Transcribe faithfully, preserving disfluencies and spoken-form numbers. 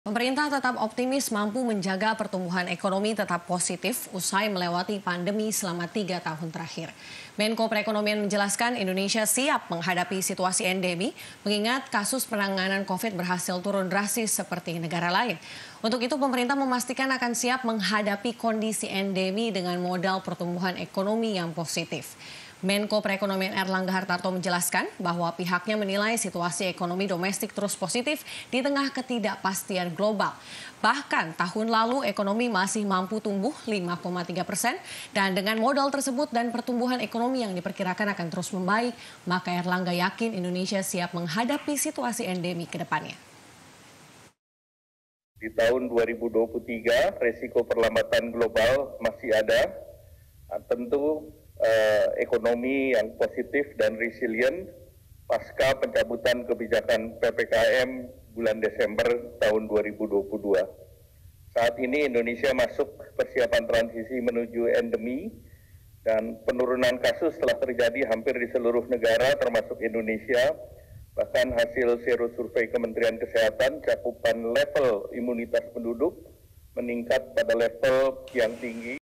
Pemerintah tetap optimis mampu menjaga pertumbuhan ekonomi tetap positif usai melewati pandemi selama tiga tahun terakhir. Menko Perekonomian menjelaskan Indonesia siap menghadapi situasi endemi, mengingat kasus penanganan COVID berhasil turun drastis seperti negara lain. Untuk itu pemerintah memastikan akan siap menghadapi kondisi endemi dengan modal pertumbuhan ekonomi yang positif. Menko Perekonomian Erlangga Hartarto menjelaskan bahwa pihaknya menilai situasi ekonomi domestik terus positif di tengah ketidakpastian global. Bahkan tahun lalu ekonomi masih mampu tumbuh lima koma tiga persen dan dengan modal tersebut dan pertumbuhan ekonomi yang diperkirakan akan terus membaik, maka Erlangga yakin Indonesia siap menghadapi situasi endemi ke depannya. Di tahun dua ribu dua puluh tiga, resiko perlambatan global masih ada. Nah, tentu eh, ekonomi yang positif dan resilient pasca pencabutan kebijakan P P K M bulan Desember tahun dua ribu dua puluh dua. Saat ini Indonesia masuk persiapan transisi menuju endemi dan penurunan kasus telah terjadi hampir di seluruh negara termasuk Indonesia. Bahkan hasil sero survei Kementerian Kesehatan cakupan level imunitas penduduk meningkat pada level yang tinggi.